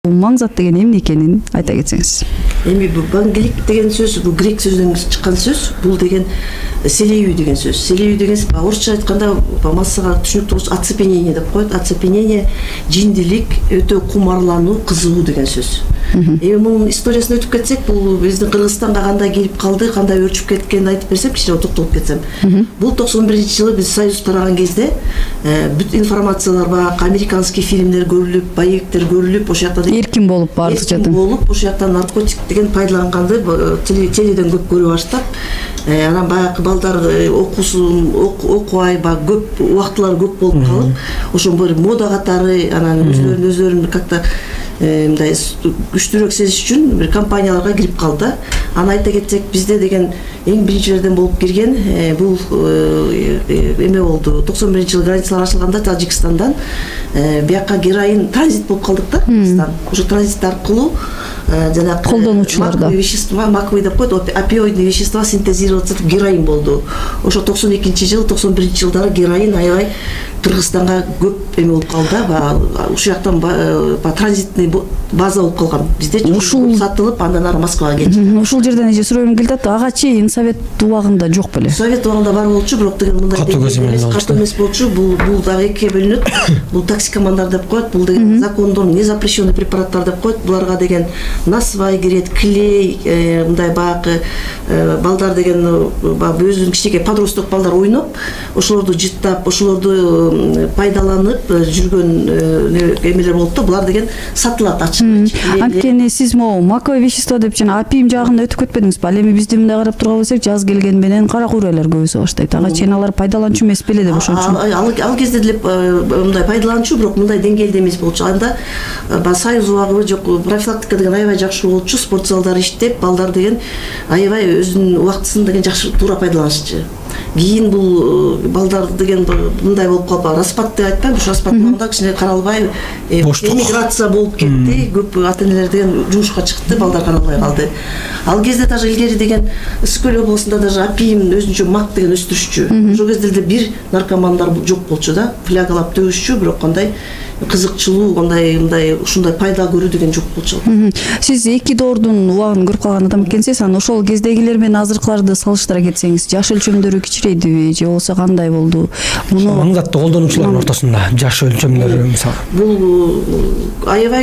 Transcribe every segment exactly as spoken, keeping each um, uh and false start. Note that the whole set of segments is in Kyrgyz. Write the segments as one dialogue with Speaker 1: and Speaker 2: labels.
Speaker 1: Маңзат деген эмне экенин айта кетсеңиз.
Speaker 2: Эми бул бангелик деген сөз бул грек сөзүнөн чыккан сөз. Бул деген селею деген сөз. Селею деген орусча айтканда массага түшүнүктүү оцепенение деп коет. Оцепенение жиндилик, өтө кумарлануу, кызыгуу деген сөз. Эми мунун историясына өтүп кетсек, бул биздин Кыргызстанга кандай келип калды, кандай өрчүп кеткенин айтып берсем, кичине токтолуп кетсем. Бул токсон биринчи жылы биз Союз тараган кезде бүт информациялар баягы американский фильмдер көрүлүп, боевиктер көрүлүп, ошол жакта
Speaker 1: эркин болуп бардык жактан.
Speaker 2: Болуп, ошол жактан наркотик деген пайдаланганды теледен көп көрүп баштап, анан баягы балдар окуусун окубай, баягы көп убактылары көп болуп калып, ошо бир мода катары, анан өзлөрүн өзлөрүн как-то мындай күчтүүрөөк сезиш үчүн бир компанияларга кирип калды. Аны айта кетсек, бизде деген эң биринчилерден болуп кирген бул эме болду. токсон биринчи жылы границалар ачылганда Тажикстандан бияка героин транзит болуп калдык да, Кыргызстан. Ошо транзит аркылуу жана
Speaker 1: колдонуучуларда
Speaker 2: вещества, маковый деп коет, опиоидный вещества синтезироваться этип героин болду. Ошо токсон экинчи жыл, токсон биринчи жылдары героин аябай Кыргызстанга көп эме болуп калды. Ушул жактан транзитный база болуп калган. Бизде ушул сатылып, андан ары Москвага кетти.
Speaker 1: Ушул жерден эже суроом келет, ага чейин Совет убагында жок беле?
Speaker 2: Совет убагында бар болчу, бирок деген мындай катуу эмес болчу. Бул бул дагы экиге бөлүнөт. Бул токсикомандар деп коет, бул деген закондон незапрещенный препараттар деп коет. Буларга деген насвай кирет, клей, мындай баягы балдар деген өзүнүн кичинекей подросток балдар ойноп, ошолорду жыттап, ошолорду пайдаланып жүргөн эмелер болуп да, булар деген сатылат ачык.
Speaker 1: Анткени сиз могу маковый вещество деп жана апиим жагында өтүп кетпедиңизби? Ал эми бизде мындай карап турган болсок, жаз келген менен кара куурайлар көбөйсө баштайт. Ага чейин алар пайдаланчу эмес беле деп ошончу.
Speaker 2: Ал кезде деле мындай пайдаланчу, бирок мындай деңгээлде эмес болчу. Анда Союз убагы жок, профилактика деген аябай жакшы болчу, спорт залдары иштеп, балдар деген аябай өзүнүн убактысын деген жакшы туура пайдаланышчу. Кийин бул балдар деген мындай болуп калып, распад деп айтпайм, ушу распад болгондо кичине каралбай, эмиграция болуп кетти, көп ата-энелер деген жумушка чыкты, балдар каралбай калды. Ал кезде даже илгери деген Үскөл облусунда даже апиим өзүнчө мак деген өстүрүшчү. Ошол кезде деле бир наркомандар жок болчу да, флягалап төгүшчү, бирок кандай кызыкчылуу, кандай мындай ушундай пайда көрүү деген жок болчу.
Speaker 1: Сиз эки доордун убагын көрүп калган адам экенсиз, анан ошол кездегилер менен азыркыларды салыштыра кетсеңиз, жаш өлчөмдөрү кичирейдиби же болбосо кандай болду?
Speaker 3: Муну маңзатты колдонуучулардын ортосунда жаш өлчөмдөрү мисалы.
Speaker 2: Бул аябай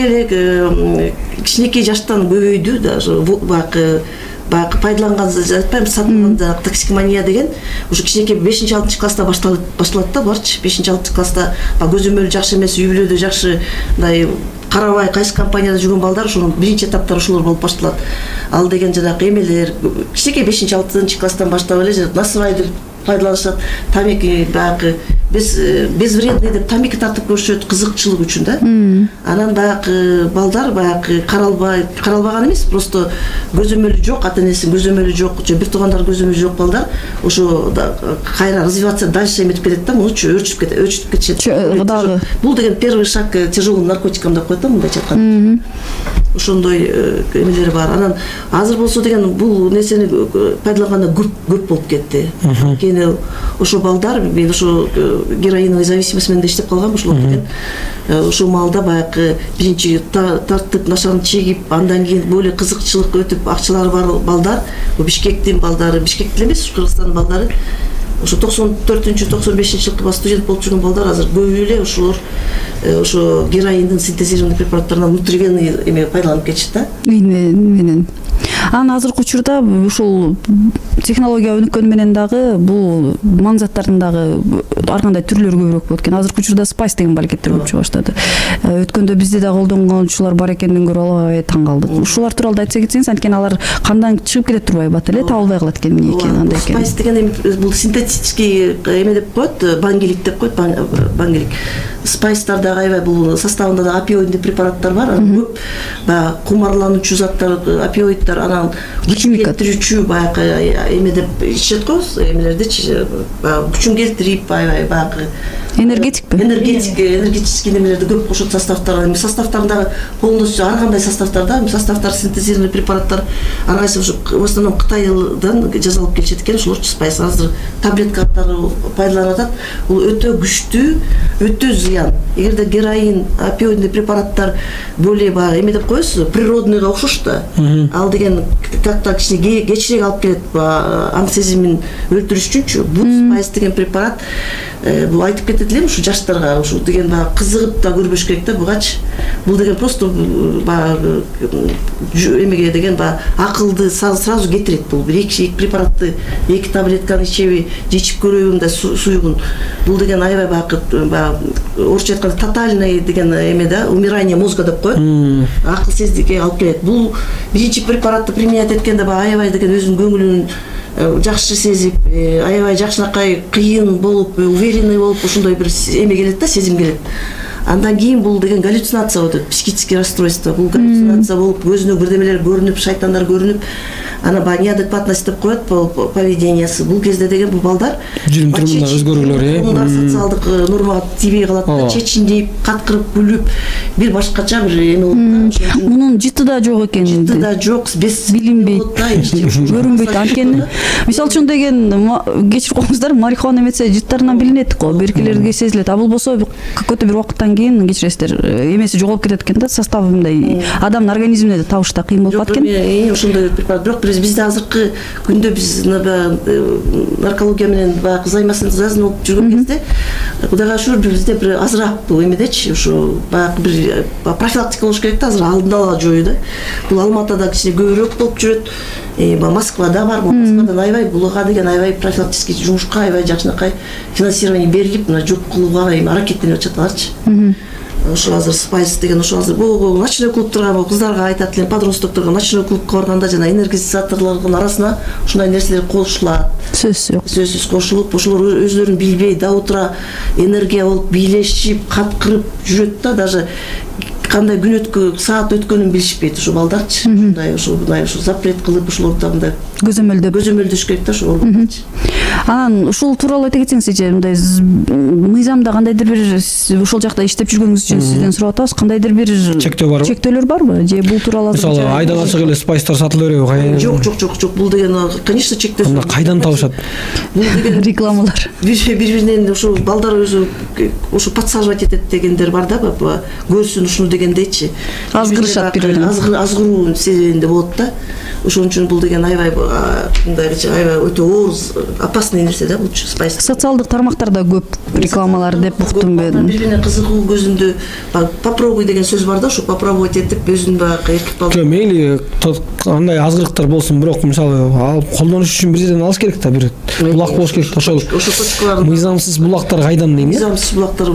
Speaker 2: эле кичинекей жаштан көбөйдү, даже баягы баягы пайдаланган айтпайм, сатылган токсикомания деген ушу кичинекей бешинчи алтынчы класста башталат башталат да, барчы бешинчи алтынчы класста көзөмөлү жакшы эмес, үй бүлөдө жакшы мындай карабай кайсы компанияда жүргөн балдар ошонун биринчи этаптары ошолор болуп башталат. Ал деген жанагы эмелер кичинекей бешинчи алтынчы класстан баштап эле насвайды пайдаланышат, тамеки баягы без безвредный деп тамеки тартып көрүшөт кызыкчылык үчүн да. Анан баягы балдар баягы каралбай, каралбаган эмес, просто көзөмөлү жок, ата-энесинин көзөмөлү жок, же бир туугандар көзөмөлү жок балдар ошо кайра развиваться дальше эметип кетет да, мунучу өрчүп кетет, өрчүтүп кетишет. Бул деген первый шаг к тяжелым наркотикам деп коет да, мындайча айтканда. Ошондой эмелер бар. Анан азыр болсо деген бул нерсени пайдаланганда көп көп болуп кетти. Кийин ошо балдар, мен ошо героиновый зависимость менен иштеп калгам, ошол деген ошол маалда баягы биринчи тартып, нашаны чегип, андан кийин более кызыкчылык өтүп, акчалары бар балдар, Бишкектин балдары, Бишкекти эмес, Кыргызстандын балдары ошо токсон төртүнчү токсон бешинчи жылкы студент болуп жүргөн балдар азыр көбү эле ошолор ошо героиндин синтезированный препараттарынан внутривенный эме пайдаланып кетишет да. Менен.
Speaker 1: Анан азыркы учурда ушул технология өнүккөн менен дагы бул маңзаттардын дагы ар кандай түрлөрү көбүрөөк болот экен. Азыркы учурда спайс деген пакеттер болуп чыга баштады. Өткөндө бизде да колдонгончулар бар экенин көрүп алып таң калдык. Ушулар тууралуу айтса кетсеңиз, анткени алар кандан чыгып кетип турбайбы, бат эле табылбай калат экен эмне экени, андай экен.
Speaker 2: Спайс деген бул синтетический эме деп коет, бангелик деп коет, бангелик. Спайстар дагы аябай бул составында да опиоидный препараттар бар, көп баягы кумарлануучу заттар, опиоидтар, анан күчүн келтирүүчү баягы эме деп ичет го, эмелерди баягы күчүн келтирип, аябай баягы
Speaker 1: Энергетикпи?
Speaker 2: Энергетик, энергетический немелерди көп кошот составтар. Эми составтарындагы полностью ар кандай составтарда, составтар синтезированный препараттар ар кайсы ушу в основном Кытайдан жасалып келишет экен, ошолор жүз пайыз азыр таблетка катары пайдаланып атат. Бул өтө күчтүү, өтө зыян. Эгерде героин, опиоидный препараттар более баягы эме деп коесуз, природныйга окшош да. Ал деген как-то кичине кечирээк алып келет, аң сезимин өлтүрүш үчүнчү. Бутс пайыз деген препарат бул айтып кетет элем, ушу жаштарга ушу деген баягы кызыгып да көрбөш керек да, бугач. Бул деген просто баягы эмеге деген баягы акылды сразу кетирет. Бул бир эки препаратты, эки таблетканы ичеби, ичип көрөбү да суюгун. Бул деген аябай баягы орусча айтканда тотальный деген эме да, умирание мозга деп коет. Акыл сездикке алып келет. Бул биринчи препаратты применять эткенде баягы аябай деген өзүнүн көңүлүн жакшы сезип, аябай жакшынакай кыйын болуп, уверенный болуп, ошондой бир эме келет да, сезим келет. Андан кийин бул деген галлюцинация болот, психический расстройство. Бул галлюцинация болуп, көзүнө бирдемелер көрүнүп, шайтандар көрүнүп, ана баягы неадекватность деп коет поведениясы. Бул кезде деген бул балдар
Speaker 3: жүрүм турумунда өзгөрүүлөр,
Speaker 2: э, социалдык нормага тийбей калат да, чечиндип, каткырып, күлүп, бир башкача бир эме болот да.
Speaker 1: Мунун жыты да жок экен.
Speaker 2: Жыты да жок, без
Speaker 1: билинбейт, көрүнбөйт. Анткени мисалы үчүн деген кечирип коюңуздар, марихуана эметсе жыттарынан билинет го, биркилерге сезилет. А болбосо какой-то бир убакыттан кийин кечиресиздер, эмеси жоголуп кетет экен да, составы мындай адамдын организмине да табышта кыйын болуп калат экен.
Speaker 2: Ошондой препарат. Бирок бизде азыркы күндө биз наркология менен баягы займасын жазып жүргөн кезде Кудайга шүгүр бизде бир азыраак бул эмедечи, ушу баягы бир профилактика болуш керек да, азыр алдын ала жою да. Бул Алматыда кичине көбүрөөк болуп жүрөт. Э, Москвада бар, Москвадан аябай буга деген аябай профилактический жумушка аябай жакшынакай финансирование берилип, мына жок кылууга аракеттенип атышат. Ошо азыр спайс деген ошо азыр бул ночной клубтарга, кыздарга айтат элем, подростокторго ночной клубка барганда жана энергетизаторлордун арасына ушундай нерселер кошулат.
Speaker 1: Сөзсүз жок.
Speaker 2: Сөзсүз кошулуп, ошолор өзлөрүн билбей до утра энергия болуп бийлешип, каткырып жүрөт да, даже кандай күн өткөн, саат өткөнүн билишпейт ошо балдарчы. Ушундай ошо мындай ошо запрет кылып ошолорду мындай
Speaker 1: көзөмөлдөп
Speaker 2: көзөмөлдөш керек да ошол балдарчы.
Speaker 1: Анан ушул тууралуу айта кетсеңизчи, мындай мыйзамда кандайдыр бир ошол жакта иштеп жүргөнүңүз үчүн сизден сурап атабыз, кандайдыр бир
Speaker 3: чектөө барбы?
Speaker 1: Чектөөлөр барбы? Же бул тууралуу
Speaker 3: мисалы айдан ачык эле спайстар сатыла береби?
Speaker 2: Жок, жок, жок, жок. Бул деген конечно чектөө.
Speaker 3: Анда кайдан табышат?
Speaker 2: Бул деген
Speaker 1: рекламалар.
Speaker 2: Бири-биринен ошо балдар өзү ошо подсаживать этет дегендер бар да, көрсүн ушуну дегендейчи.
Speaker 1: Азгырышат бири-бирине.
Speaker 2: Азгыруу себебинде болот да. Ошон үчүн бул деген аябай мындай аябай өтө оор, опасный нерсе да бул спайс.
Speaker 1: Социалдык тармактарда көп рекламалар деп уктум мен.
Speaker 2: Бири-бирине кызыгуу көзүндө попробуй деген сөз бар да, ошо попробовать этип өзүн баягы эркек балдар.
Speaker 3: Жок, мейли андай азгырыктар болсун, бирок мисалы алып колдонуш үчүн бир жерден алыш керек да, бир булак болуш керек. Ошол
Speaker 2: ошо точкалар.
Speaker 3: Мыйзамсыз булактар кайдан дейм?
Speaker 2: Мыйзамсыз булактар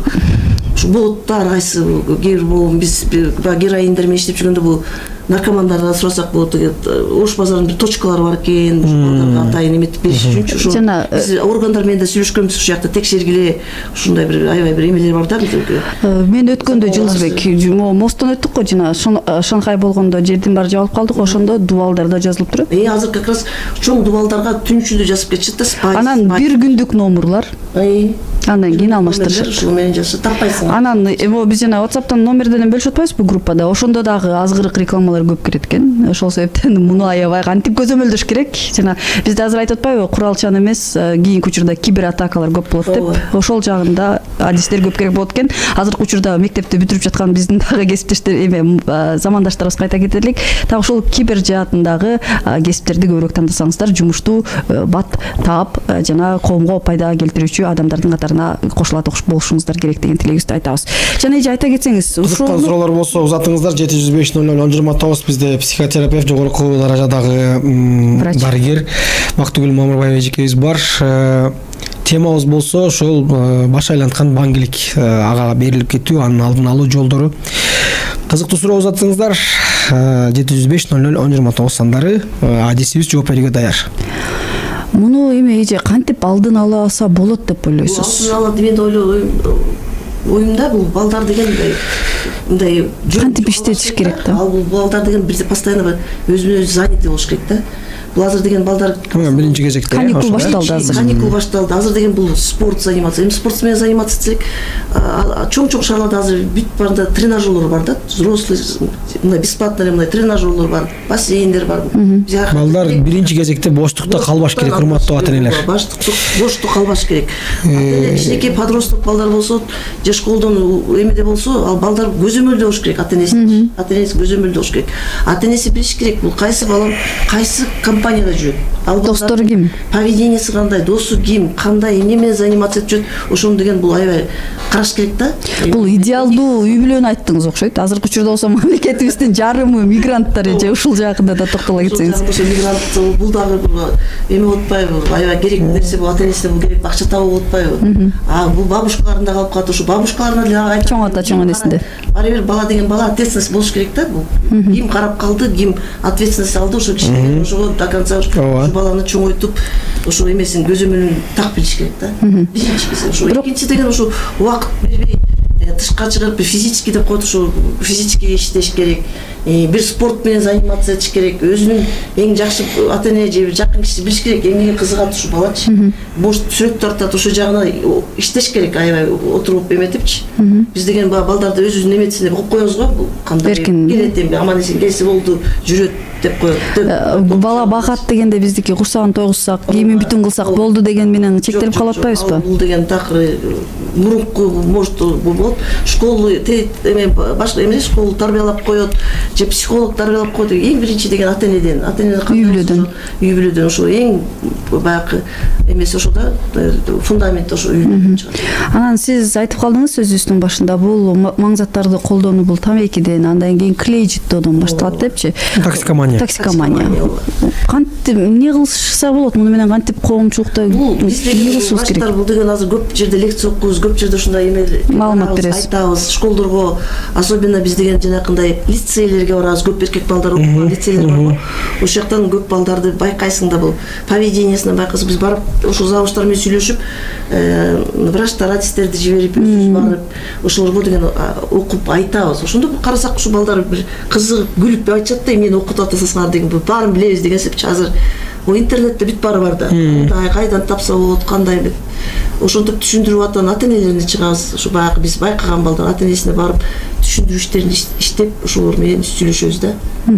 Speaker 2: болот да, ар кайсы кээ бир бул биз героиндер менен иштеп жүргөндө бул наркомандардан сурасак болот деген Ош базарынын бир точкалары бар экен, ошолорго атайын эметип бериш үчүнчү ошо биз органдар менен да сүйлөшкөнбүз, ушул жакта текшергиле, ушундай бир аябай бир эмелер бар да.
Speaker 1: Мен өткөндө Жылдызбек мосттон өттүк го, жана Шанхай болгондо жердин баары жабылып калдык, ошондо дубалдарда жазылып турат.
Speaker 2: Э, азыр как раз чоң дубалдарга түн ичинде жазып кетишет да, спайс.
Speaker 1: Анан бир күндүк номерлар. Андан кийин алмаштырышат.
Speaker 2: Ушул менен жашап таппайсың.
Speaker 1: Анан биз жана WhatsApp'тан номерден бөлүшүп атпайбызбы группада? Ошондо дагы азгырык рекламалар көп кирет экен. Ошол себептен муну аябай кантип көзөмөлдөш керек. Жана бизде азыр айтып атпайбы, куралчан эмес, кийинки учурда кибератакалар көп болот деп. Ошол жагында адистер көп керек болот экен. Азыркы учурда мектепти бүтүрүп жаткан биздин дагы кесиптештер эме замандаштарыбызга айта кетелик. Так ошол кибер жаатындагы кесиптерди көбүрөөк тандасаңыздар, жумуштуу бат таап жана коомго пайда келтирүүчү адамдардын катарына кошулат болушуңуздар керек деген тилегибизди айтабыз. Жана эже айта кетсеңиз,
Speaker 3: ушул суроолор болсо узатыңыздар жети жүз беш ноль ноль он жыйырма тогуз. Бизде психотерапевт, жогорку даражадагы дарыгер Бактыгүл Мамырбаева эжекебиз бар. Темабыз болсо ошол баш айланткан баңгилик, ага берилип кетүү, анын алдын алуу жолдору. Кызыктуу суроо узатсаңыздар жети жүз беш ноль ноль он жыйырма тогуз сандары, адисибиз жооп берүүгө даяр.
Speaker 1: Муну эме эже кантип алдын алса болот деп ойлойсуз?
Speaker 2: Алдын ала мен ойлойм, оюмда бул балдар деген мындай
Speaker 1: кантип иштетиш керек да?
Speaker 2: Ал бул балдар деген бизде постоянно өзүнө өзү занятый болуш керек да. бул азыр деген балдар
Speaker 3: биринчи кезекте
Speaker 1: каникул башталды азыр.
Speaker 2: Каникул башталды. Азыр деген бул спорт заниматься. Эми спорт менен заниматься этсек, чоң-чоң шаарларда азыр бүт барда тренажерлор бар да. Взрослый мындай бесплатно эле мындай тренажерлор бар, бассейндер бар.
Speaker 3: Балдар биринчи кезекте боштукта калбаш керек, урматтуу ата-энелер.
Speaker 2: Боштукта калбаш керек. Кичинекей подросток балдар болсо, же школдон эмеде болсо, ал балдар көзөмөлдөө болуш керек ата-энеси. Ата-энеси көзөмөлдөө болуш керек. Ата-энеси билиш керек, бул кайсы балам кайсы компанияда жүрөт. Ал
Speaker 1: достору ким?
Speaker 2: Поведениясы кандай, досу ким, кандай, эмне менен заниматься этип жүрөт. Ошону деген бул аябай караш керек да.
Speaker 1: Бул идеалдуу үй бүлөнү айттыңыз окшойт. Азыркы учурда болсо мамлекетибиздин жарымы мигранттар же ушул жакында да токтоло кетсеңиз.
Speaker 2: Ошо мигрант бул дагы эме болуп атпайбы? Аябай керек нерсе бул ата-энесине бул керек акча табуу болуп атпайбы? А бул бабушкаларында калып калат, ошо бабушкаларына деле айтат.
Speaker 1: Чоң ата, чоң энесинде.
Speaker 2: Баары бир бала деген бала ответственность болуш керек да бул. Ким карап калды, ким ответственность алды, ошо кичинекей ошого до конца ошо баланы чоңойтуп, ошо эмесин көзөмөлүн так билиш керек да. Биринчи ошо. Экинчи деген ошо убакыт бербей тышка чыгып физически деп коет, ошо физически иштеш керек. Бир спорт менен заниматься этиш керек. Өзүнүн эң жакшы ата-эне же жакын киши билиш керек, эмнеге кызыгат ушу балачы. Бош сүрөт тартат, ошо жагына иштеш керек, аябай отуруп эметипчи. Биз деген балдарды өзүнүн эметисине коюп коебуз го, бул кандай келет эми аман эсен келсе болду, жүрөт деп коет.
Speaker 1: Бала багат дегенде биздики курсагын тойгузсак, кийимин бүтүн кылсак болду деген менен чектелип калып атпайбызбы?
Speaker 2: Бул деген такыр мурунку может болот. Школу эме башка эмне школу тарбиялап коет, же психолог тарбиялап коет. Эң биринчи деген ата-энеден, ата-энеден
Speaker 1: үй бүлөдөн.
Speaker 2: Үй бүлөдөн ошо эң баягы эмеси ошо да фундамент ошо үй бүлөдөн чыгат.
Speaker 1: Анан сиз айтып калдыңыз сөзүбүздүн башында, бул маңзаттарды колдонуу бул тамекиден, андан кийин клей жыттоодон башталат депчи.
Speaker 3: Токсикомания.
Speaker 1: Токсикомания. Кантип эмне кылышса болот? Муну менен кантип коомчулукта
Speaker 2: кылышыбыз керек? Бул деген азыр көп жерде лекция окуйбуз, көп жерде ушундай эме
Speaker 1: маалымат беребиз.
Speaker 2: Айтабыз, школдорго, особенно биз деген жанакындай лицейлерге барабыз, көп эркек балдар окуган лицейлер бар. Ошол жактан көп балдарды байкайсың да, бул поведениясынан байкайсың. Биз барып ошол завуштар менен сүйлөшүп, врачтар, радистерди жиберип, өзүбүз барып, ошолорго деген окуп айтабыз. Ошондо карасак ушу балдар бир кызыгып, күлүп айтышат да, эмнени окутуп атасыңар деген, бул баарын билебиз деген сепчи. Азыр о интернетте бүт баары бар да. Кайдан тапса болот, кандай деп. Ошентип түшүндүрүп атан ата-энелерине чыгабыз. Ошо баягы биз байкаган балдар ата-энесине барып түшүндүрүү иштерин иштеп, ошолор менен сүйлөшөбүз да.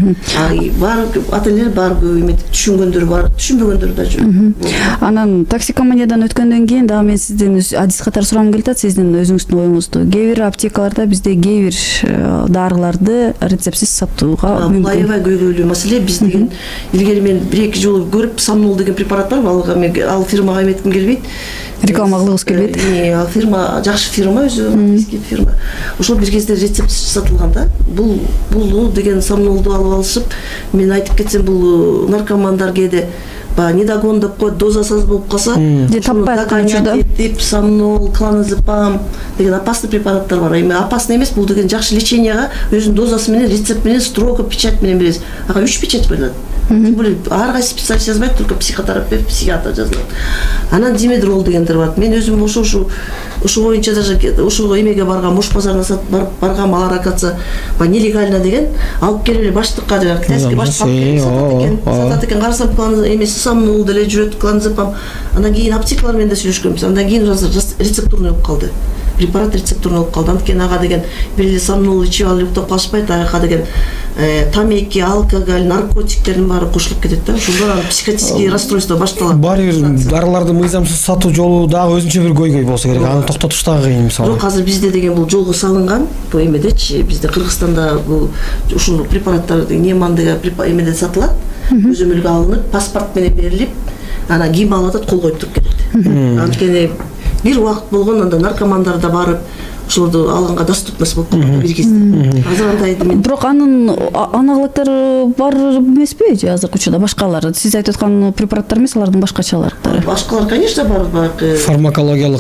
Speaker 2: А бар ата-энелер бар эметип түшүнгөндөр бар, түшүнбөгөндөр да жүр.
Speaker 1: Анан токсикоманиядан өткөндөн кийин дагы мен сизден адис катары сурамам келип атат, сиздин өзүңүздүн оюңузду. Кээ бир аптекаларда бизде кээ бир дарыларды рецептсиз сатууга мүмкүн.
Speaker 2: Бул аябай көйгөйлүү маселе. Биз деген илгери мен бир эки жолу көрүп, Сомнол деген препарат бар, ал фирмага эметким келбейт.
Speaker 1: Реклама кылгыбыз келбейт.
Speaker 2: Ал фирма жакшы фирма, өзү английский фирма. Ошол бир кезде рецепт сатылган да. Бул бул деген Сомнолду алып алышып, мен айтып кетсем, бул наркомандар кээде баягы недогон деп коет, дозасы аз болуп калса,
Speaker 1: таппайт
Speaker 2: да. Деп Сомнол, клоназепам деген опасный препараттар бар. Эми опасный эмес, бул деген жакшы леченияга өзүнүн дозасы менен, рецепт менен, строго печать менен бересиз. Ага үч печать коюлат. Тем более ар кайсы специалист жазбайт, только психотерапевт, психиатр жазылат. Анан димедрол дегендер бар. Мен өзүм ошо ошо ошо боюнча даже ошо эмеге барган, Мош базарына баргам, алар акация нелегально деген алып келип эле баштыкка, китайский баштыкка сатат экен. Сатат экен, карасам эмеси Сомнол деле жүрөт, клоназепам. Андан кийин аптекалар менен да сүйлөшкөнбүз. Андан кийин рецептурный болуп калды. Препарат рецептурный болуп калды. Анткени ага деген бир эле Сомнол ичип алып уктап калышпайт, ага деген тамеки, алкоголь, наркотиктердин баары кошулуп кетет да. Ошондо психотический расстройство башталат.
Speaker 3: Бар бир дарыларды мыйзамсыз сатуу жолу дагы өзүнчө бир көйгөй болсо керек. Аны токтотуш дагы кыйын мисалы.
Speaker 2: Бирок азыр бизде деген бул жолго салынган, бул эмедечи, бизде Кыргызстанда бул ушул препараттар Неман деген эмеде сатылат. Көзөмөлгө алынып, паспорт менен берилип, анан ким алып атат, кол коюп туруп кетет. Анткени бир убакыт болгон, анда наркомандар да барып ошолорду алганга доступность болуп калды бир кезде. Азыр андай эме.
Speaker 1: Бирок анын аналогдору бар эмеспи же азыркы учурда башкалар? Сиз айтып аткан препараттар эмес, алардын башкачалары.
Speaker 2: Башкалар, конечно, бар, баягы
Speaker 3: фармакологиялык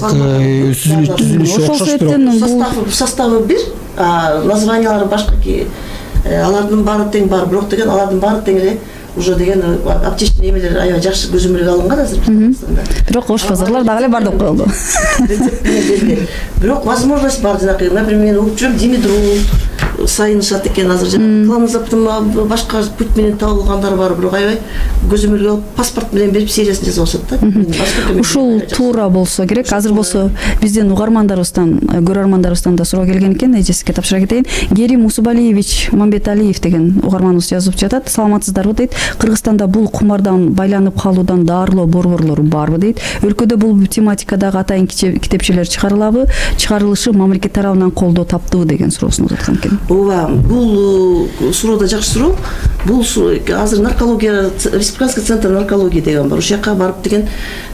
Speaker 3: түзүлүшү окшош,
Speaker 2: бирок составы бир, а названиялары башка ки. Алардын баары тең бар, бирок деген алардын баары тең эле уже деген аптечный эмелер аябай жакшы көзөмөлгө алынган азыр Кыргызстанда.
Speaker 1: Бирок ош базарлар дагы эле бар деп коюлду.
Speaker 2: Бирок возможность бар, жанагы, например, мен угуп жүрөм, димедрол, сайынышат экен азыр жана кланозаптын башка путь менен табылгандар бар, бирок аябай көзөмөлгө алып паспорт менен берип сериясын жасап атышат да.
Speaker 1: Ушул туура болсо керек. Азыр болсо биздин угармандарыбыздан, көрөрмандарыбыздан да суроо келген экен, эжесине тапшыра кетейин. Керим Усубалиевич Мамбеталиев деген угарманыбыз жазып жатат. Саламатсыздарбы дейт. Кыргызстанда бул кумардан байланып калуудан дарылоо борборлору барбы дейт. Өлкөдө бул тематикадагы атайын китепчелер чыгарылабы, чыгарылышы мамлекет тарабынан колдоо таптыбы деген суроосун узаткан экен.
Speaker 2: Ооба, бул суроо да жакшы суроо. Бул азыр наркология, республиканский центр наркологии деген бар. Ошол жака барып деген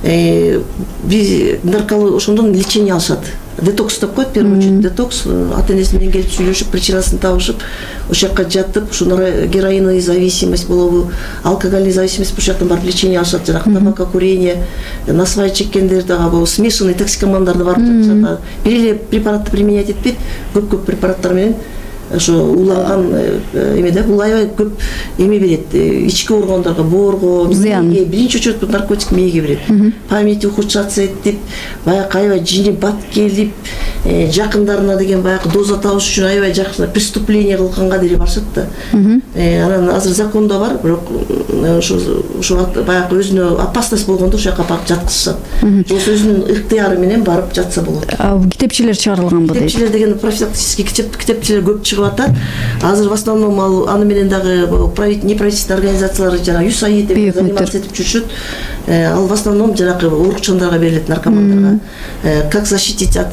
Speaker 2: биз наркология ошондон лечение алышат. Детокс деп коет, первый очередь детокс. Ата-энеси менен келип сүйлөшүп, причинасын табышып, ошол жака жатып, ушу героиновый зависимость болобу, алкогольный зависимость ошол жактан барып лечение алышат. Жана табакокурение, насвай чеккендер дагы, смешанный токсикомандарды барып жатышат. Бир эле препаратты применять этпейт, көп-көп препараттар менен ошо уланган эмеде бул аябай көп эме берет. Ички органдарга, боорго, мээге, биринчи очередь бул наркотик мээге берет. Память ухудшаться этип, баягы аябай жини бат келип, жакындарына деген баягы доза табыш үчүн аябай жакшы преступление кылганга деле барышат да. Анан азыр закондо бар, бирок ошо ошо баягы өзүнө опасность болгондо ошол жака барып жаткызышат. Жоксо өзүнүн ыктыяры менен барып жатса болот.
Speaker 1: Китепчелер чыгарылганбы дейт.
Speaker 2: Китепчелер деген профилактический китепчелер көп чыгып атат. Азыр в основном ал аны менен дагы неправительственный организациялар жана ЮСАИД деп заниматься этип жүрүшөт. Ал в основном жанагы оорукчандарга берилет, наркомандарга. Как защитить от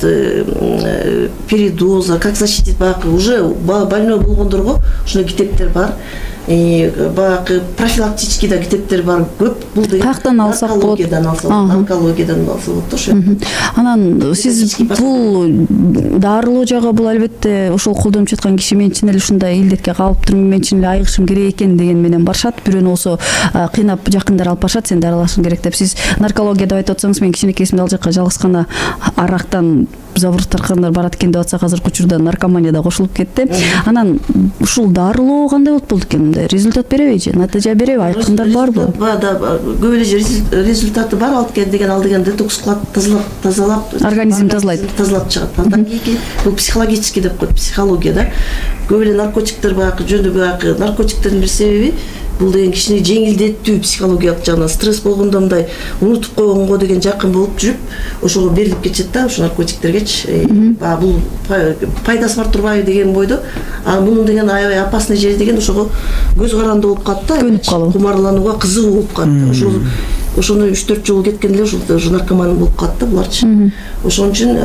Speaker 2: передоза, как защитить баягы уже больной болгондорго ушундай китептер бар. И баягы профилактический да китептер бар. Көп бул деген
Speaker 1: каяктан алсак болот?
Speaker 2: Наркологиядан алса болот ошо.
Speaker 1: Анан сиз бул дарылоо жагы бул албетте ошол колдонуп жаткан киши мен чын эле ушундай илдетке калыптырмын, мен чын эле айыгышым керек экен деген менен барышат. Бирөөнү болсо кыйнап жакындар алып барышат, сен дарылашың керек деп. Сиз наркология деп айтып атсаңыз, мен кичинекейсимде ал жака жалгыз гана арактан забыр тарткандар барат экен деп атсак, азыркы учурда наркомания да кошулуп кетти. Анан ушул дарылоо кандай болуп болду экен? Результат береби же? Натыйжа береби? Айкындар барбы?
Speaker 2: Бар да, көп эле результаты бар. Алып келген деген ал деген детокс кылат, тазалап, тазалап,
Speaker 1: организм тазалайт.
Speaker 2: Тазалап чыгат. Андан кийинки бул психологический деп коет, психология да. Көп эле наркотиктер баягы жөнүндө баягы наркотиктердин бир себеби бул деген кишини жеңилдеттүү психологиялык жагынан, стресс болгондо мындай унутуп койгонго деген жакын болуп жүрүп, ошого берилип кетишет да, ошо наркотиктергечи. Бул пайдасы бар турбайбы деген бойдо. А мунун деген аябай опасный жери деген ошого көз каранды болуп калат да,
Speaker 1: көнүп калуу,
Speaker 2: кумарланууга кызыгуу болуп калат. Ошо ошону үч төрт жолу кеткен эле ошо наркоман болуп калат да буларчы. Ошон үчүн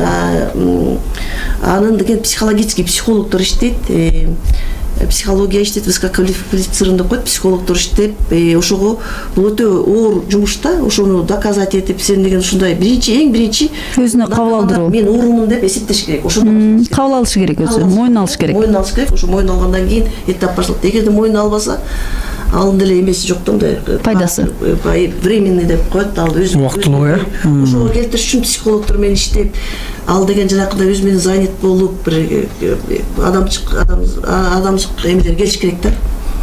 Speaker 2: анын деген психологический психологдор иштейт. Психология иштейт, высококвалифицированный деп коет, психологдор иштеп, ошого бул өтө оор жумуш да, ошону доказать этип, сен деген ушундай биринчи, эң биринчи
Speaker 1: өзүнө кабыл алдыруу.
Speaker 2: Мен оорумун деп эсептеш керек.
Speaker 1: Ошондо кабыл алыш керек, өзү мойнуна алыш керек.
Speaker 2: Мойнуна алыш керек. Ошо мойнуна алгандан кийин этап башталат. Эгерде мойнуна албаса, ал деле эмеси жок да, мындай
Speaker 1: пайдасы.
Speaker 2: Временный деп коет, ал өзү
Speaker 3: убактылуу, э.
Speaker 2: Ошого келтириш үчүн психологдор менен иштеп, ал деген жанакындай өзү менен занят болуп, бир адамчык адам адамчык эмелер келиш керек да.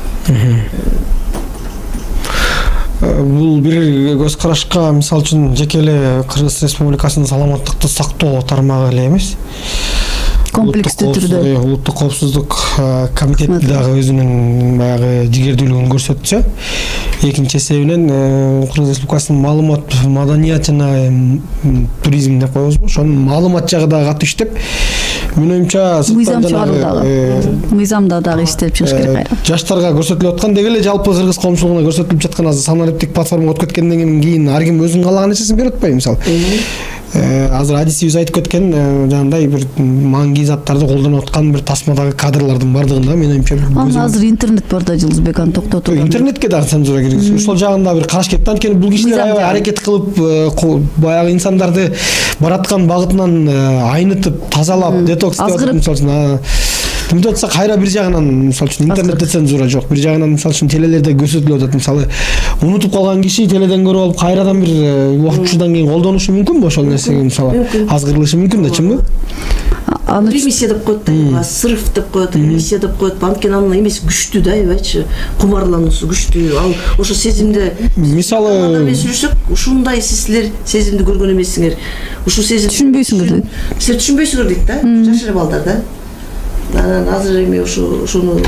Speaker 3: Бул бир көз карашка, мисалы үчүн жеке эле Кыргыз Республикасынын саламаттыкты сактоо тармагы эле эмес.
Speaker 1: Комплекстүү түрдө
Speaker 3: улуттук коопсуздук комитети дагы өзүнүн баягы жигердүүлүгүн көрсөтсө, экинчи эсебинен Кыргыз Республикасынын маалымат, маданият жана туризм деп коебузбу, ошонун маалымат жагы дагы катуу иштеп, менин оюмча
Speaker 1: мыйзам чыгаруу дагы, мыйзамда дагы иштеп чыгыш керек кайра.
Speaker 3: Жаштарга көрсөтүлүп аткан деги эле жалпы кыргыз коомчулугуна көрсөтүлүп жаткан азыр санариптик платформага өтүп кеткенден кийин ар ким өзүнүн каалаган нерсесин берип атпайбы, мисалы. Азыр адисибиз айтып кеткен жанагындай бир маңгий заттарды колдонуп аткан бир тасмадагы кадрлардын бардыгында мен оюмча
Speaker 1: аны азыр интернет бар да, Жылдызбек аны токтотуп.
Speaker 3: Интернетке дагы цензура киргизип, ошол жагында бир караш керек да. Анткени бул кишилер аябай аракет кылып, баягы инсандарды бараткан багытынан айнытып, тазалап, детокс деп атып, мисалы үчүн Тимде отса кайра бир жагынан, мисалы үчүн интернетте цензура жок. Бир жагынан мисалы үчүн телелерде көрсөтүлүп атат. Мисалы унутуп калган киши теледен көрүп алып, кайрадан бир убактычадан кийин колдонушу мүмкүнбү ошол нерсеге, мисалы азгырылышы мүмкүн да, чынбы?
Speaker 2: Ремиссия деп коет да, срыв деп коет, ремиссия деп коет. Анткени анын эмеси күчтүү да, аябайчы кумарлануусу күчтүү. Ал ошо сезимди мисалы мен сүйлөшсөк, ушундай силер сезимди көргөн эмессиңер. Ушу сезим
Speaker 1: түшүнбөйсүңөр дейт.
Speaker 2: Силер түшүнбөйсүңөр дейт да, жаш эле балдар да. анан азыр эми ушу ушуну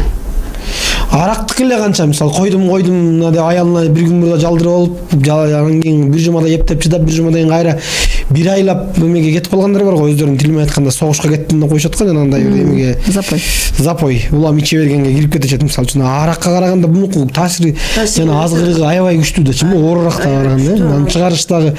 Speaker 3: арактыкы эле канча мисалы койдум койдум деп аялына бир күн мурда жалдырып алып анан кийин бир жумада эптеп чыдап бир жумадан кийин кайра бир айлап эмеге кетип калгандар бар го, өздөрүнүн тили менен айтканда согушка кеттим деп коюшат го, анандай бир эмеге
Speaker 1: запой
Speaker 3: запой улам иче бергенге кирип кетишет. Мисалы үчүн аракка караганда мунуку таасири жана азгырыгы аябай күчтүү да, чынбы ооруракка караганда. Анын чыгарыш дагы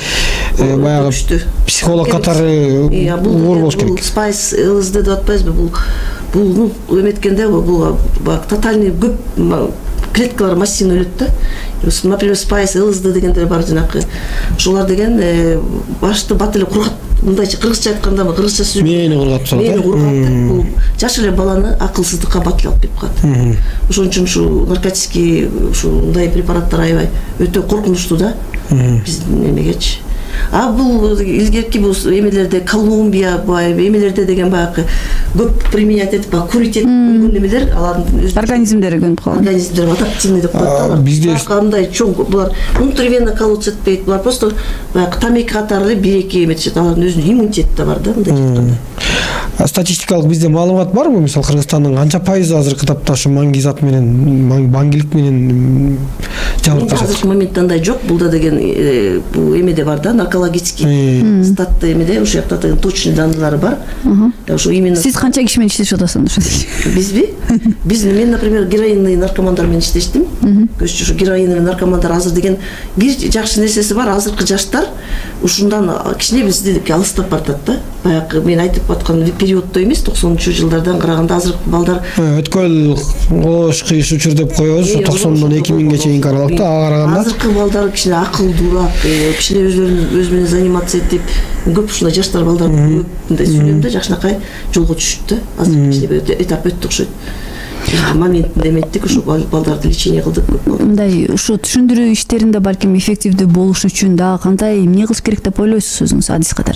Speaker 3: баягы психолог катары оор болуш керек.
Speaker 2: Бул спайс ЛСД деп атпайбызбы, бул бул эметкенде бул тотальный көп клеткалар массивный өлөт да. Например, спайс ЛСД дегендер бар жанакы. Ушулар деген башты бат эле кургат. Мындайча кыргызча айтканда, кыргызча сөз
Speaker 3: мени кургат турат.
Speaker 2: Мени кургат. Бул жаш эле баланы акылсыздыкка бат эле алып кетип калат. Ошон үчүн ушу наркотический ушу мындай препараттар аябай өтө коркунучтуу да. Биздин эмегечи. А бул илгерки бул эмелерде Колумбия бай эмелерде деген баягы көп применять этип курить этип койгон эмелер, алардын өз
Speaker 1: организмдери көнүп калган.
Speaker 2: Организмдер адаптивный деп коет. Бизде кандай чоң булар внутривенно колоться этпейт. Булар просто баягы тамеки катары бир-эки эметишет. Алардын өзүнүн иммунитети да бар да, мындай айтканда.
Speaker 3: Статистикалык бизде маалымат барбы? Мисалы Кыргызстандын канча пайызы азыркы тапта ушу маңгизат менен, маңгилик менен жабыркашат?
Speaker 2: Азыркы моментте андай жок. Бул да деген бул эмеде бар да, наркологический статты эмеде, ошол жакта деген точный данныйлары бар. Ошо именно
Speaker 1: Сиз канча киши менен иштешип атасыз?
Speaker 2: Бизби? Биз мен, например, героинный наркомандар менен иштештим. Көзчү ушу героинный наркомандар азыр деген бир жакшы нерсеси бар. Азыркы жаштар ушундан кичине биздики алыстап баратат да. Баягы мен айтып аткан периоддо эмес, токсонунчу жылдардан караганда азыркы балдар
Speaker 3: өткөн ош кыйыш учур деп коебуз, токсондон эки миңге чейинки аралыкта караганда
Speaker 2: азыркы балдар кичине акылдуураак, кичине өзүнүн өзү менен заниматься этип, көп ушундай жаштар балдар мындай сүйлөмдө жакшынакай жолго түшүт да. Азыр кичине этап өттү окшойт. Моментинде эметтик, ушу балдарды лечение кылдык көп балдар.
Speaker 1: Мындай ушу түшүндүрүү иштеринде балким эффективдүү болуш үчүн дагы кандай эмне кылыш керек деп ойлойсуз өзүңүз адис катары?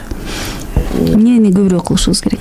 Speaker 1: Эмнени көбүрөөк кылышыбыз керек?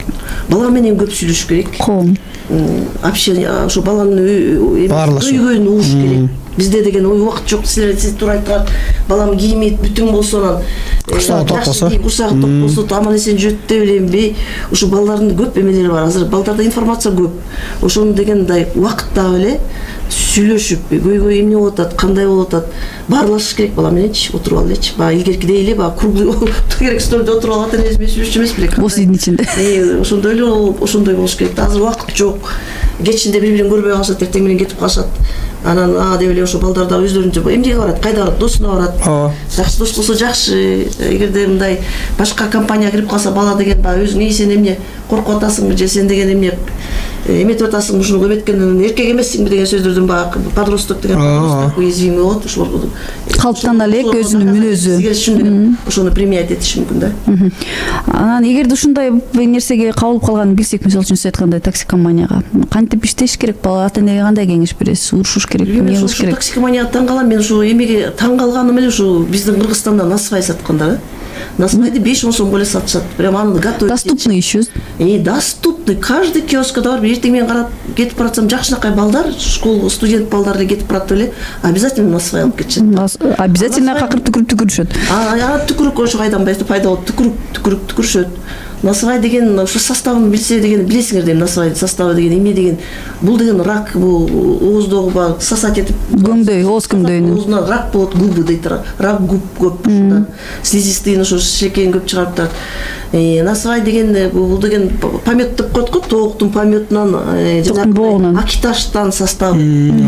Speaker 2: Бала менен көп сүйлөшүш керек.
Speaker 1: Ком.
Speaker 2: Общение, ошо баланын көйгөйүн угуш керек. Бизде деген ой убакыт жок, силер сиз туура айткан, балам кийимит бүтүн болсо, анан
Speaker 3: курсагы ток болсо,
Speaker 2: курсагы ток болсо, аман эсен жүрөт деп элемби. Ушу балдардын көп эмелери бар. Азыр балдарда информация көп. Ошону дегендай убакыт дагы эле сүйлөшүп, көйгөй эмне болуп атат, кандай болуп атат, баарлашыш керек бала мененчи, отуруп алып элечи. Баа илгеркидей эле баа круглый керек столдо отуруп алып ата энеси менен сүйлөшчү эмес белек.
Speaker 1: Бул сиздин ичинде.
Speaker 2: Э, ошондой эле ошондой болуш керек. Азыр убакыт жок. Кечинде бири-бирин көрбөй калышат, эртең менен кетип калышат. Анан а деп эле ошо балдар да өздөрүнчө эмнеге барат, кайда барат, досуна барат. Жакшы дос болсо жакшы. Эгерде мындай башка компанияга кирип калса бала деген баягы өзүң сен эмне коркуп атасыңбы же сен деген эмне эметип атасың, ушуну эметкенден эркек эмессиңби деген сөздөрдөн баягы подросток деген уязвимый болот. Ошол
Speaker 1: калыптан элек өзүнүн мүнөзү
Speaker 2: ошону применять этиш мүмкүн да.
Speaker 1: Анан эгерде ушундай нерсеге кабылып калганын билсек, мисалы үчүн сиз айткандай токсикоманияга кантип иштеш керек? Бала ата энеге кандай кеңеш бересиз? Урушуш керек, эмне кылыш керек?
Speaker 2: Токсикоманияга таң калам. Мен ушу эмеге таң калганым эле ушу биздин Кыргызстанда насвай саткандар. Насвайды беш он сомго эле сатышат. Прям аны готовить.
Speaker 1: Доступный ещё.
Speaker 2: И доступный. Каждый киоскта бар. Эртең менен карап кетип баратсам, жакшынакай балдар, школ студент балдар эле кетип барат эле, обязательно насвай алып кетишет.
Speaker 1: Обязательно какыр түкүрүп түкүрүшөт.
Speaker 2: А, түкүрүк ошо кайдан пайда болот? Түкүрүк, түкүрүк түкүрүшөт. Насвай деген ушу составын билсе деген билесиңер дейм. Насвай составы деген эмне деген? Бул деген рак, бул ооздогу бар, сосать этип
Speaker 1: көңдөй, ооз көңдөйүнүн
Speaker 2: оозуна рак болот, губы дейт. Рак губ көп ушунда. Слизистыйын ошо шекени көп чыгарып турат. Насвай деген бул деген помет деп коет го, тооктун пометунан жана акиташтан составы.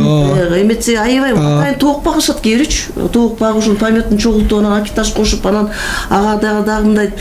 Speaker 2: Эметсе аябай атайын тоок багышат кейбирчи. Тоок багып ушун пометун чогултуп, анан акиташ кошуп, анан ага дагы дагы мындай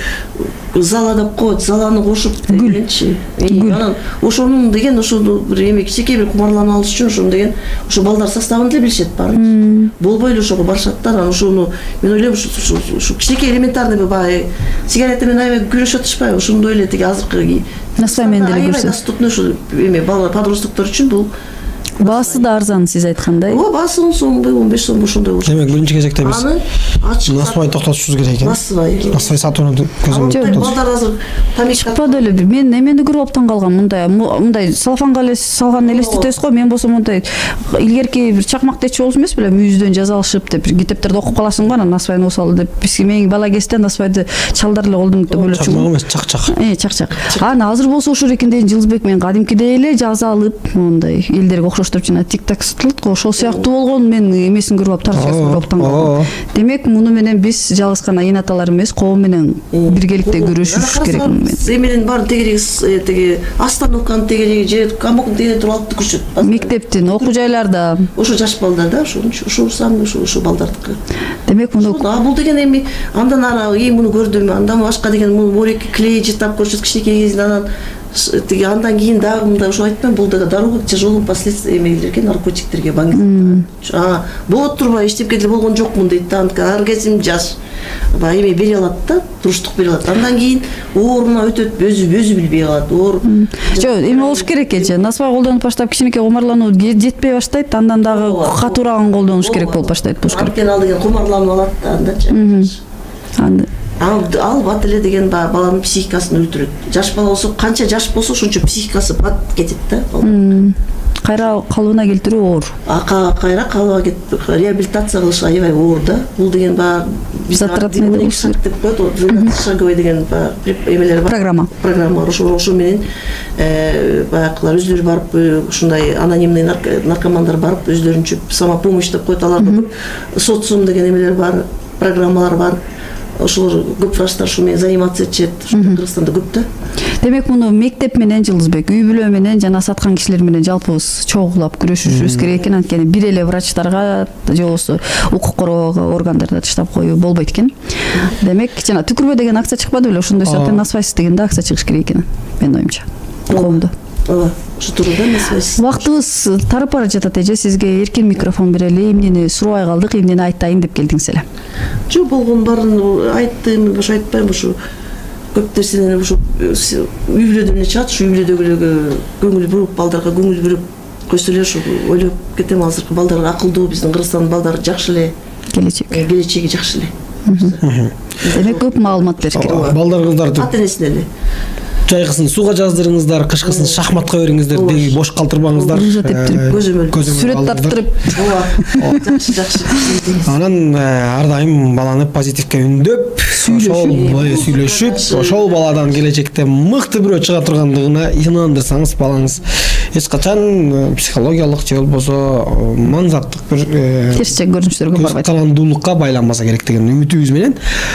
Speaker 2: зала деп коет, заланы кошуп дегенчи. Анан ошонун деген ошону бир эме кичинекей бир кумарланып алыш үчүн ошону деген ошо балдар составын деле билишет баары. Болбой эле ошого барышат да. Анан ошону мен ойлойм ушу кичинекей элементарный баягы сигарета менен аябай күрөшүп атышпайбы? Ошондой эле тиги азыркы
Speaker 1: насвай менен деле
Speaker 2: көрсөт. Доступный ушу эме бала подростоктор үчүн бул
Speaker 1: Баасы да арзан сиз айткандай.
Speaker 2: Ооба, баасы он сом, он беш сом ошондой болуш.
Speaker 3: Демек биринчи кезекте биз
Speaker 2: аны ачык
Speaker 3: насыбай токтотушубуз керек экен.
Speaker 2: Насыбай.
Speaker 3: Насыбай сатууну көзөмөлдө
Speaker 2: tutamiz. Балдар азыр тамик
Speaker 1: чыкпады эле. Мен эмени көрүп аптан калгам. Мындай мындай салфанга эле салган элестетесиз го. Мен болсо мындай илгерки бир чакмактечи болуш эмес беле, мүйүздөн жаза алышып деп китептерде окуп каласың го, анан насыбайны осалы деп. Бизге мен бала кезде насыбайды чалдар эле колдон бөлөчү.
Speaker 3: Чакмак эмес, чак-чак.
Speaker 1: Э, чак-чак. Аны азыр болсо ошо экен деген Жылызбек мен кадимкидей эле жаза алып, мындай элдерге окшоштуруп жана тик-так сытылат го. Ошол сыяктуу болгон мен эмесин көрүп алып тарыхчасын көрүп аптан калдым. Демек, муну менен биз жалгыз гана эн аталар эмес, коом менен биргеликте күрөшүш керек мен.
Speaker 2: Эменин баарын тегереги теги остановканын тегереги же камоктун тегереги туруп алып күрүшөт.
Speaker 1: Мектептин, окуу жайларда.
Speaker 2: Ошо жаш балдар да, ошо сам ошо ошо балдардыкы.
Speaker 1: Демек, муну
Speaker 2: бул деген эми андан ары ий муну көрдүм, андан башка деген муну мореки клей жытап көрсөт кичинекей кезинде, анан тиги андан кийин дагы мындай ошо айтпайм, бул да дорога тяжелым последствия эмелер экен, наркотиктерге баңгизат. А, болот турбай эчтеке деле болгон жокмун дейт да, ар кезим жаш. Баягы эме бере алат да, туруштук бере алат. Андан кийин ооруна өтөт, өзү өзү билбей калат. Оор.
Speaker 1: Жок, эме болуш керек эже. Насыбай колдонуп баштап кичинекей кумарлануу жетпей баштайт, андан дагы катуураак колдонуш керек болуп баштайт болуш керек.
Speaker 2: Анткени ал деген кумарланып алат да, андачы.
Speaker 1: Аны
Speaker 2: Ал бат эле деген баланын психикасын өлтүрөт. Жаш бала болсо, канча жаш болсо ошончо психикасы бат кетет да.
Speaker 1: Кайра калыбына келтирүү оор.
Speaker 2: А кайра калыбына кетип реабилитация кылыш аябай оор да. Бул деген баягы
Speaker 1: затратный
Speaker 2: шаг деп коет, двенадцать шаговой деген эмелер бар.
Speaker 1: Программа.
Speaker 2: Программа ошо ошо менен баягылар өзлөрү барып, ушундай анонимный наркомандар барып өзлөрүнчө самопомощь деп коет, аларга көп социум деген эмелер бар, программалар бар. Ошолор көп врачтар ушу менен заниматься этишет, Кыргызстанда көп да.
Speaker 1: Демек, муну мектеп менен Жылызбек, үй бүлө менен жана саткан кишилер менен жалпыбыз чогулап күрөшүшүбүз керек экен. Анткени бир эле врачтарга же болбосо укук коргоо органдарына таштап коюу болбойт экен. Демек, жана түкүрбө деген акция чыкпады беле, ошондой сыяктуу насыбайсыз деген да акция чыгыш керек экен, менин оюмча. Коомдо.
Speaker 2: Ооба, ошо тургуда насыбайсыз.
Speaker 1: Вактыбыз тарып бара жатат эже, сизге эркин микрофон берели. Эмнени сурабай калдык, эмнени айтайын деп келдиңиз эле.
Speaker 2: Жок, болгон баарын айттым, ошо айтпайм, ошо көп нерсени ошо үй бүлөдөн эле чыгат, ошо үй бүлөдөгүлөргө көңүл буруп, балдарга көңүл буруп койсо эле ошо ойлоп кетем, азыркы балдар акылдуу, биздин Кыргызстандын балдары жакшы эле, келечек, келечеги жакшы эле.
Speaker 1: Демек, көп маалымат бериш керек.
Speaker 3: Балдар кыздарды
Speaker 2: ата-энесине эле
Speaker 3: жайгысын сууга жаздырыңыздар, кышкысын шахматка бериңиздер, деги бош калтырбаңыздар.
Speaker 2: Көзөмөл,
Speaker 1: сүрөт тарттырып.
Speaker 2: Ооба, жакшы жакшы.
Speaker 3: Анан ар дайым баланы позитивке үндөп, ошол сүйлөшүп, ошол баладан келечекте мыкты бирөө чыга тургандыгына инандырсаңыз, балаңыз эч качан психологиялык же болбосо маңзаттык бир
Speaker 1: терсчек көрүнүштөргө барбайт.
Speaker 3: Карандуулукка байланбаса керек деген үмүтүбүз менен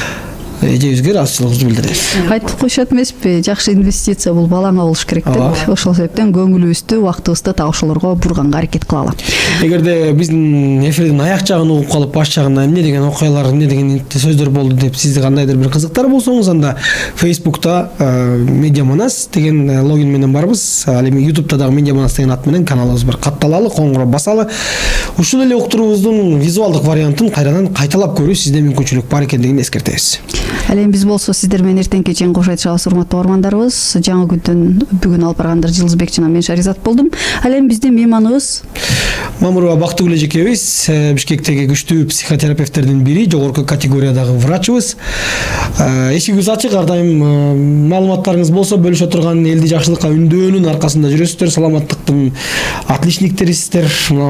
Speaker 3: эжебизге ыраазычылыгыбызды билдиребиз.
Speaker 1: Айтып коюшат эмеспи, жакшы инвестиция бул балаңа болуш керек деп. Ошол себептен көңүлүбүздү, убактыбызды так ошолорго бурганга аракет кылалы.
Speaker 3: Эгерде биздин эфирдин аяк жагын угуп калып, баш жагында эмне деген окуялар, эмне деген сөздөр болду деп сизде кандайдыр бир кызыктар болсоңуз, анда Facebook'та Медиа Манас деген логин менен барбыз. Ал эми YouTube'та дагы Медиа Манас деген ат менен каналыбыз бар. Катталалы, коңгуроп басалы. Ушул эле уктуруубуздун визуалдык вариантын кайрадан кайталап көрүү сизде мүмкүнчүлүк бар экендигин эскертебиз.
Speaker 1: Ал эми биз болсо сиздер менен эртеңки чейин кош айтышабыз, урматтуу угармандарыбыз. Жаңы күндөн бүгүн алып баргандар Жылызбек жана мен Шаризат болдум. Ал эми биздин мейманыбыз
Speaker 3: Мамурова Бактыгүл эжекебиз, Бишкектеги күчтүү психотерапевттердин бири, жогорку категориядагы врачыбыз. Эшигибиз ачык, ар дайым маалыматтарыңыз болсо бөлүшө турган, элди жакшылыкка үндөөнүн аркасында жүрөсүздөр, саламаттыктын отличниктерисиздер.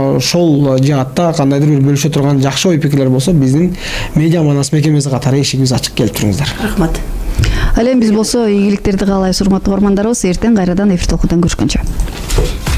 Speaker 3: Ошол жаатта кандайдыр бир бөлүшө турган жакшы ой пикирлер болсо биздин Медиа Манас мекемеси катары эшигибиз ачык, келип туруңуздар.
Speaker 2: Рахмат.
Speaker 1: Ал эми биз болсо ийгиликтерди каалайбыз, урматтуу угармандарыбыз. Эртең кайрадан эфир толкундан көрүшкөнчө.